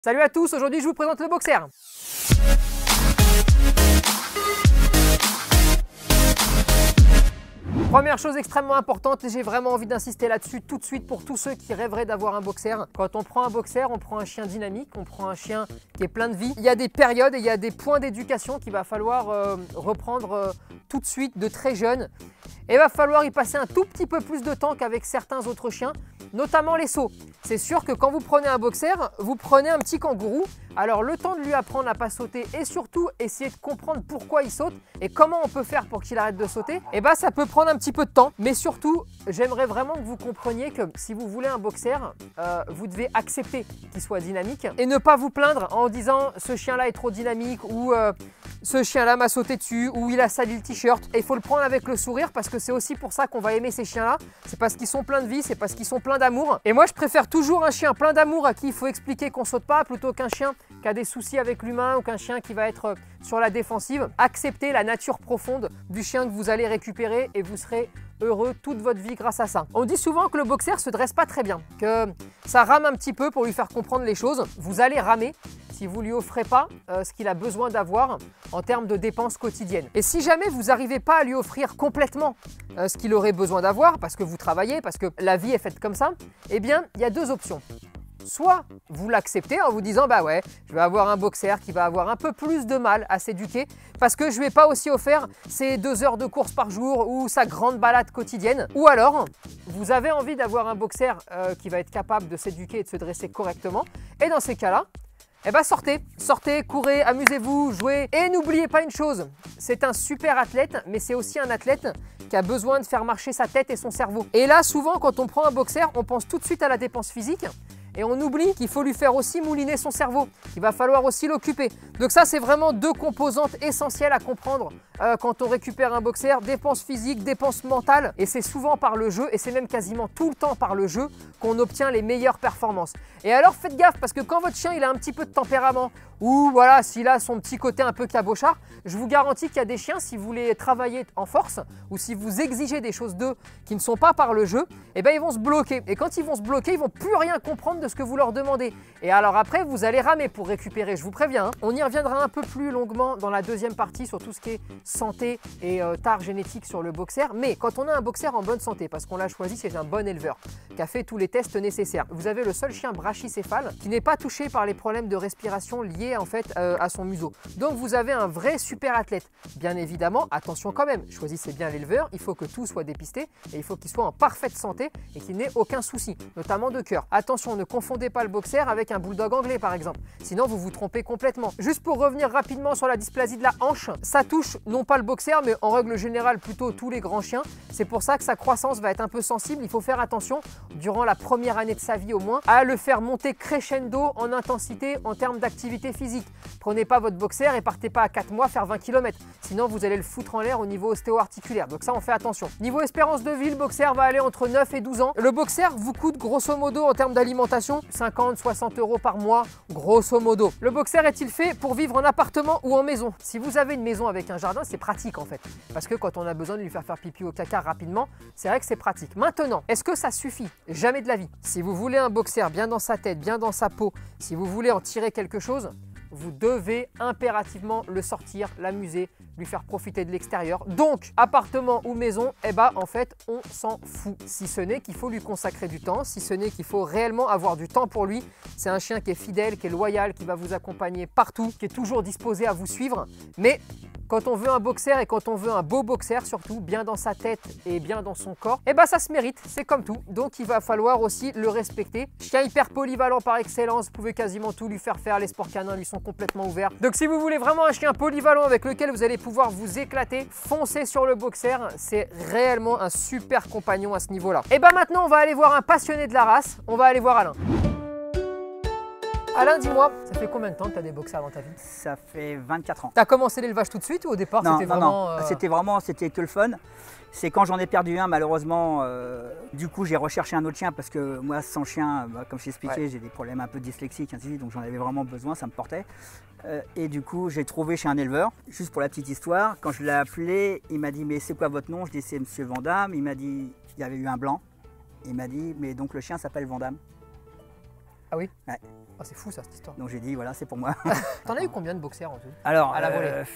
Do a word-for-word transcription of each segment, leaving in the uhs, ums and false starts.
Salut à tous, aujourd'hui je vous présente le boxer. Première chose extrêmement importante, et j'ai vraiment envie d'insister là-dessus tout de suite pour tous ceux qui rêveraient d'avoir un boxer. Quand on prend un boxer, on prend un chien dynamique, on prend un chien qui est plein de vie. Il y a des périodes et il y a des points d'éducation qu'il va falloir euh, reprendre euh, tout de suite de très jeune. Et il va falloir y passer un tout petit peu plus de temps qu'avec certains autres chiens, notamment les sauts. C'est sûr que quand vous prenez un boxer, vous prenez un petit kangourou. Alors le temps de lui apprendre à ne pas sauter et surtout essayer de comprendre pourquoi il saute et comment on peut faire pour qu'il arrête de sauter, et bah ça peut prendre un petit peu de temps. Mais surtout, j'aimerais vraiment que vous compreniez que si vous voulez un boxer, euh, vous devez accepter qu'il soit dynamique et ne pas vous plaindre en disant ce chien-là est trop dynamique ou euh, ce chien-là m'a sauté dessus ou il a sali le t-shirt. Et il faut le prendre avec le sourire parce que c'est aussi pour ça qu'on va aimer ces chiens-là. C'est parce qu'ils sont pleins de vie, c'est parce qu'ils sont pleins d'amour. Et moi je préfère toujours un chien plein d'amour à qui il faut expliquer qu'on saute pas plutôt qu'un chien qui a des soucis avec l'humain ou qu'un chien qui va être sur la défensive. Acceptez la nature profonde du chien que vous allez récupérer et vous serez heureux toute votre vie grâce à ça. On dit souvent que le boxer se dresse pas très bien, que ça rame un petit peu pour lui faire comprendre les choses. Vous allez ramer si vous lui offrez pas euh, ce qu'il a besoin d'avoir en termes de dépenses quotidiennes. Et si jamais vous n'arrivez pas à lui offrir complètement euh, ce qu'il aurait besoin d'avoir, parce que vous travaillez, parce que la vie est faite comme ça, eh bien, il y a deux options. Soit vous l'acceptez en vous disant bah ouais, je vais avoir un boxer qui va avoir un peu plus de mal à s'éduquer parce que je ne lui ai pas aussi offert ses deux heures de course par jour ou sa grande balade quotidienne. Ou alors, vous avez envie d'avoir un boxer euh, qui va être capable de s'éduquer et de se dresser correctement. Et dans ces cas-là, eh ben sortez, sortez, courez, amusez-vous, jouez. Et n'oubliez pas une chose, c'est un super athlète, mais c'est aussi un athlète qui a besoin de faire marcher sa tête et son cerveau. Et là, souvent, quand on prend un boxer, on pense tout de suite à la dépense physique. Et on oublie qu'il faut lui faire aussi mouliner son cerveau. Il va falloir aussi l'occuper. Donc ça, c'est vraiment deux composantes essentielles à comprendre euh, quand on récupère un boxer. Dépenses physiques, dépenses mentales. Et c'est souvent par le jeu, et c'est même quasiment tout le temps par le jeu, qu'on obtient les meilleures performances. Et alors faites gaffe, parce que quand votre chien il a un petit peu de tempérament, ou voilà, s'il a son petit côté un peu cabochard, je vous garantis qu'il y a des chiens, si vous voulez travailler en force, ou si vous exigez des choses d'eux qui ne sont pas par le jeu, eh ben ils vont se bloquer. Et quand ils vont se bloquer, ils vont plus rien comprendre de ce que vous leur demandez. Et alors après, vous allez ramer pour récupérer, je vous préviens. Hein. On y reviendra un peu plus longuement dans la deuxième partie sur tout ce qui est santé et euh, tare génétique sur le boxer. Mais quand on a un boxer en bonne santé, parce qu'on l'a choisi, c'est un bon éleveur qui a fait tous les tests nécessaires. Vous avez le seul chien brachycéphale qui n'est pas touché par les problèmes de respiration liés en fait euh, à son museau. Donc vous avez un vrai super athlète. Bien évidemment, attention quand même, choisissez bien l'éleveur, il faut que tout soit dépisté et il faut qu'il soit en parfaite santé et qu'il n'ait aucun souci, notamment de cœur. Attention, ne confondez pas le boxer avec un bulldog anglais par exemple, sinon vous vous trompez complètement. Juste pour revenir rapidement sur la dysplasie de la hanche, ça touche non pas le boxer mais en règle générale plutôt tous les grands chiens. C'est pour ça que sa croissance va être un peu sensible. Il faut faire attention durant la première année de sa vie au moins à le faire monter crescendo en intensité en termes d'activité physique. Prenez pas votre boxer et partez pas à quatre mois faire vingt kilomètres, sinon vous allez le foutre en l'air au niveau ostéo-articulaire. Donc ça on fait attention. Niveau espérance de vie, le boxer va aller entre neuf et douze ans. Le boxer vous coûte grosso modo en termes d'alimentation cinquante à soixante euros par mois, grosso modo. Le boxer est-il fait pour vivre en appartement ou en maison? Si vous avez une maison avec un jardin, c'est pratique en fait. Parce que quand on a besoin de lui faire faire pipi au caca rapidement, c'est vrai que c'est pratique. Maintenant, est-ce que ça suffit? Jamais de la vie. Si vous voulez un boxer bien dans sa tête, bien dans sa peau, si vous voulez en tirer quelque chose, vous devez impérativement le sortir, l'amuser, lui faire profiter de l'extérieur. Donc, appartement ou maison, eh ben, en fait, on s'en fout. Si ce n'est qu'il faut lui consacrer du temps, si ce n'est qu'il faut réellement avoir du temps pour lui. C'est un chien qui est fidèle, qui est loyal, qui va vous accompagner partout, qui est toujours disposé à vous suivre. Mais quand on veut un boxer et quand on veut un beau boxer, surtout bien dans sa tête et bien dans son corps, eh ben ça se mérite, c'est comme tout. Donc il va falloir aussi le respecter. Chien hyper polyvalent par excellence, vous pouvez quasiment tout lui faire faire, les sports canins lui sont complètement ouverts. Donc si vous voulez vraiment un chien polyvalent avec lequel vous allez pouvoir vous éclater, foncez sur le boxer, c'est réellement un super compagnon à ce niveau-là. Et ben maintenant on va aller voir un passionné de la race, on va aller voir Alain. Alain, dis-moi, ça fait combien de temps que tu as des boxers dans ta vie? Ça fait vingt-quatre ans. Tu as commencé l'élevage tout de suite ou au départ c'était vraiment... Non, non. Euh... c'était vraiment, c'était que le fun. C'est quand j'en ai perdu un, malheureusement, euh, du coup j'ai recherché un autre chien parce que moi sans chien, bah, comme je t'expliquais, ouais. j'ai des problèmes un peu dyslexiques, ainsi, donc j'en avais vraiment besoin, ça me portait. Euh, et du coup j'ai trouvé chez un éleveur, juste pour la petite histoire, quand je l'ai appelé, il m'a dit mais c'est quoi votre nom? Je dis c'est Monsieur Vandamme, il m'a dit, il y avait eu un blanc, il m'a dit mais donc le chien s'appelle Vandamme. Ah oui? Ouais. Oh, c'est fou ça, cette histoire. Donc j'ai dit, voilà, c'est pour moi. T'en as eu combien de boxers en tout? Alors, à la volée? euh,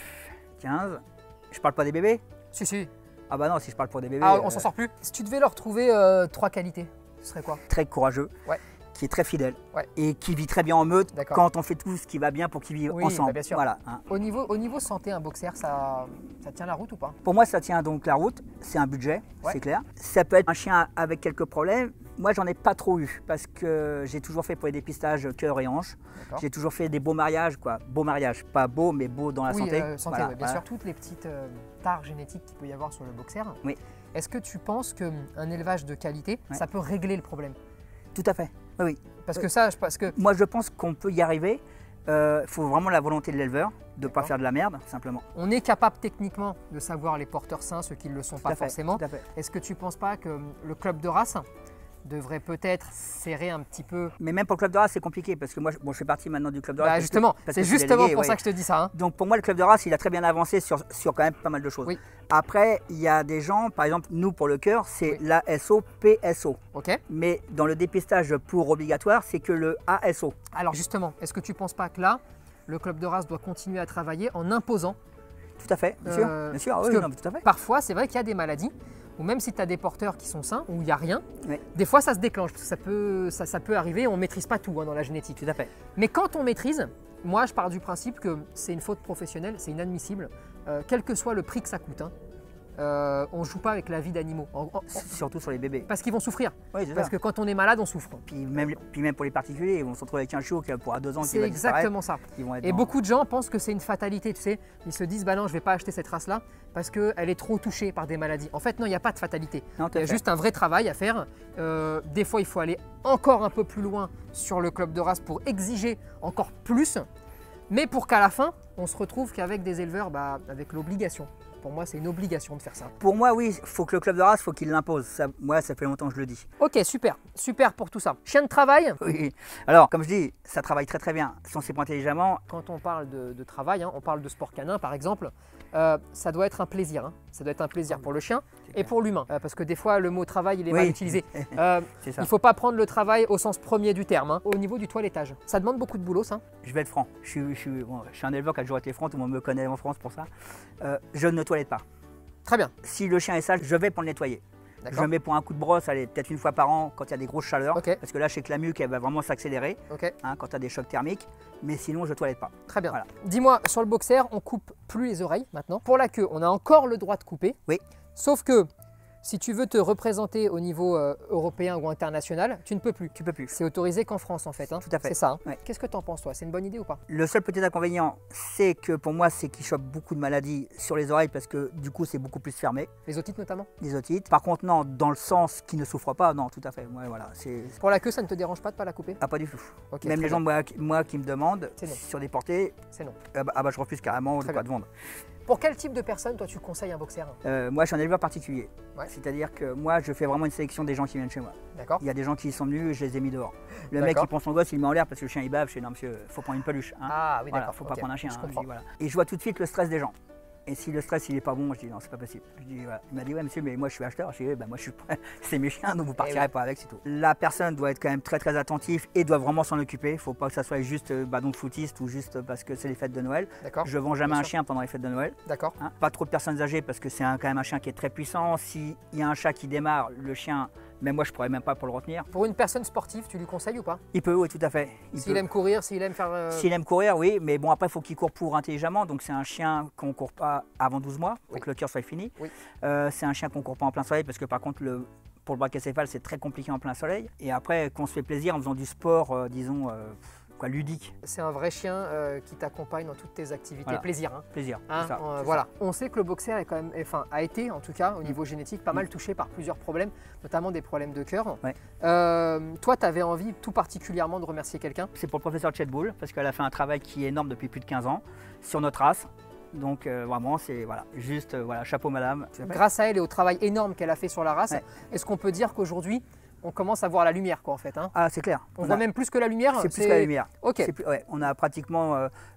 quinze. Je parle pas des bébés? Si, si. Ah bah non, si je parle pour des bébés. Ah, on euh, s'en sort plus? Si tu devais leur trouver euh, trois qualités, ce serait quoi? Très courageux. Ouais. Qui est très fidèle. Ouais. Et qui vit très bien en meute quand on fait tout ce qui va bien pour qu'ils vivent oui, ensemble. Bah bien sûr. Voilà, hein. Au niveau, au niveau santé, un boxer, ça, ça tient la route ou pas? Pour moi, ça tient donc la route. C'est un budget, ouais. c'est clair. Ça peut être un chien avec quelques problèmes. Moi, j'en ai pas trop eu parce que j'ai toujours fait pour les dépistages cœur et hanche. J'ai toujours fait des beaux mariages, quoi. Beaux mariages, pas beaux, mais beaux dans la oui, santé. Euh, santé, voilà, ouais, bien voilà. sûr. Toutes les petites euh, tares génétiques qu'il peut y avoir sur le boxer. Oui. Est-ce que tu penses qu'un élevage de qualité, ouais. ça peut régler le problème? Tout à fait. Oui, oui. Parce que ça, je parce que moi, je pense qu'on peut y arriver. Il euh, faut vraiment la volonté de l'éleveur, de ne pas faire de la merde, simplement. On est capable techniquement de savoir les porteurs sains, ceux qui ne le sont pas forcément. Fait, Est-ce que tu ne penses pas que le club de race devrait peut-être serrer un petit peu? Mais même pour le club de race, c'est compliqué parce que moi, bon, je fais partie maintenant du club de race. Bah justement, c'est justement délégué, pour ouais. ça que je te dis ça. Hein. Donc pour moi, le club de race, il a très bien avancé sur, sur quand même pas mal de choses. Oui. Après, il y a des gens, par exemple, nous pour le cœur, c'est oui. l'A S O P S O. Ok. Mais dans le dépistage pour obligatoire, c'est que le A S O. Alors justement, est-ce que tu ne penses pas que là, le club de race doit continuer à travailler en imposant? Tout à fait, bien sûr. Euh, bien sûr. Parce oui, que non, tout à fait. Parfois, c'est vrai qu'il y a des maladies ou même si tu as des porteurs qui sont sains, où il n'y a rien, oui. des fois ça se déclenche, parce que ça peut, ça, ça peut arriver, on ne maîtrise pas tout hein, dans la génétique. Tout à fait. Mais quand on maîtrise, moi je pars du principe que c'est une faute professionnelle, c'est inadmissible, euh, quel que soit le prix que ça coûte. Hein. Euh, on ne joue pas avec la vie d'animaux. Surtout sur les bébés. Parce qu'ils vont souffrir. Oui, parce ça. que quand on est malade, on souffre. Puis même, puis même pour les particuliers, ils vont se retrouver avec un chiot qui pourra deux ans qui va C'est exactement ça. Et dans... beaucoup de gens pensent que c'est une fatalité, tu sais. Ils se disent, bah non, je ne vais pas acheter cette race-là parce qu'elle est trop touchée par des maladies. En fait, non, il n'y a pas de fatalité. Non, il y a fait. juste un vrai travail à faire. Euh, des fois, il faut aller encore un peu plus loin sur le club de race pour exiger encore plus. Mais pour qu'à la fin, on se retrouve qu'avec des éleveurs, bah, avec l'obligation. Pour moi, c'est une obligation de faire ça. Pour moi, oui, il faut que le club de race, il faut qu'il l'impose. Ça, moi, ça fait longtemps que je le dis. Ok, super. Super pour tout ça. Chien de travail? Oui. Alors, comme je dis, ça travaille très très bien. Si on s'y prend intelligemment. Quand on parle de, de travail, hein, on parle de sport canin par exemple, euh, ça doit être un plaisir. Hein. Ça doit être un plaisir pour le chien et pour l'humain. Euh, parce que des fois, le mot travail, il est oui. mal utilisé. Euh, il ne faut pas prendre le travail au sens premier du terme. Hein. Au niveau du toilettage, ça demande beaucoup de boulot, ça? Je vais être franc. Je suis, je suis, bon, je suis un éleveur qui a toujours été franc. Tout le monde me connaît en France pour ça. Euh, je ne toilette pas. Très bien. Si le chien est sale, je vais pour le nettoyer. Je le mets pour un coup de brosse, allez, peut-être une fois par an quand il y a des grosses chaleurs. Okay. Parce que là, je sais que la muque, elle va vraiment s'accélérer okay. hein, quand tu as des chocs thermiques. Mais sinon, je ne toilette pas. Très bien. Voilà. Dis-moi, sur le boxer, on coupe plus les oreilles maintenant. Pour la queue, on a encore le droit de couper. Oui. Sauf que si tu veux te représenter au niveau euh, européen ou international, tu ne peux plus. Tu peux plus. C'est autorisé qu'en France en fait. Hein. Tout à fait. C'est ça. Hein. Ouais. Qu'est-ce que tu en penses toi? C'est une bonne idée ou pas? Le seul petit inconvénient, c'est que pour moi, c'est qu'il chope beaucoup de maladies sur les oreilles parce que du coup, c'est beaucoup plus fermé. Les otites notamment? Les otites. Par contre, non, dans le sens qui ne souffre pas, non, tout à fait. Ouais, voilà, pour la queue, ça ne te dérange pas de ne pas la couper? Ah, pas du tout. Okay, même les gens, moi, moi, qui me demandent non. sur des portées, c'est non. Ah bah, ah bah, je refuse carrément de, quoi, de vendre. Pour quel type de personne, toi, tu conseilles un boxer? euh, Moi, je suis un éleveur particulier. Ouais. C'est-à-dire que moi, je fais vraiment une sélection des gens qui viennent chez moi. D'accord. Il y a des gens qui sont venus, je les ai mis dehors. Le mec, il prend son gosse, il le met en l'air parce que le chien, il bave. Je dis non, monsieur, il faut prendre une peluche. Hein. Ah oui, d'accord. Voilà, faut okay. pas prendre un chien. Je hein, comprends. je dis, voilà. Et je vois tout de suite le stress des gens. Et si le stress, il est pas bon, je dis non, c'est pas possible. Je dis, voilà. Il m'a dit, ouais, monsieur, mais moi, je suis acheteur. Je dis, bah, moi, je suis c'est mes chiens, donc vous partirez oui. pas avec, c'est tout. La personne doit être quand même très, très attentive et doit vraiment s'en occuper. Il faut pas que ça soit juste bah, donc footiste ou juste parce que c'est les fêtes de Noël. D'accord. Je vends jamais Bien un sûr. chien pendant les fêtes de Noël. D'accord. Hein. Pas trop de personnes âgées parce que c'est quand même un chien qui est très puissant. S'il y a un chat qui démarre, le chien, même moi, je pourrais même pas pour le retenir. Pour une personne sportive, tu lui conseilles ou pas? Il peut, oui, tout à fait. S'il aime courir, s'il aime faire. Euh... S'il aime courir, oui, mais bon, après, il faut qu'il court pour intelligemment. Donc, c'est un chien qu'on ne court pas avant douze mois, pour oui. que le cœur soit fini. Oui. Euh, c'est un chien qu'on ne court pas en plein soleil, parce que par contre, le, pour le brachycéphale, c'est très compliqué en plein soleil. Et après, qu'on se fait plaisir en faisant du sport, euh, disons. Euh, Quoi, ludique. C'est un vrai chien euh, qui t'accompagne dans toutes tes activités. Voilà. Plaisir. Hein. Plaisir. Hein, ça, euh, voilà. Ça. On sait que le boxer est quand même, enfin, a été, en tout cas, au niveau mmh. génétique, pas mmh. mal touché par plusieurs problèmes, notamment des problèmes de cœur. Ouais. Euh, toi, tu avais envie tout particulièrement de remercier quelqu'un? C'est pour le professeur Chetbull, parce qu'elle a fait un travail qui est énorme depuis plus de quinze ans sur notre race. Donc euh, vraiment, c'est voilà, juste euh, voilà, chapeau madame. Grâce à elle et au travail énorme qu'elle a fait sur la race, ouais. est-ce qu'on peut dire qu'aujourd'hui, on commence à voir la lumière, quoi, en fait. Hein. Ah, c'est clair. On, on voit a... même plus que la lumière. C'est plus que la lumière. Ok. Plus... Ouais, on a pratiquement, euh,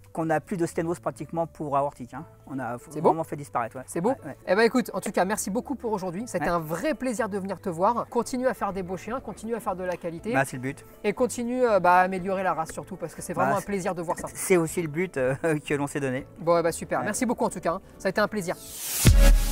qu'on n'a plus de sténose pratiquement pour aortique. Hein. On a C'est vraiment beau fait disparaître. Ouais. C'est beau. Ouais, ouais. Eh ben écoute, en tout cas, merci beaucoup pour aujourd'hui. C'était Ouais. un vrai plaisir de venir te voir. Continue à faire des beaux chiens, continue à faire de la qualité Bah, c'est le but. et continue euh, bah, à améliorer la race surtout parce que c'est vraiment Bah, un plaisir de voir ça. C'est aussi le but euh, que l'on s'est donné. Bon, eh ben, super. Ouais. Merci beaucoup en tout cas. hein. Ça a été un plaisir.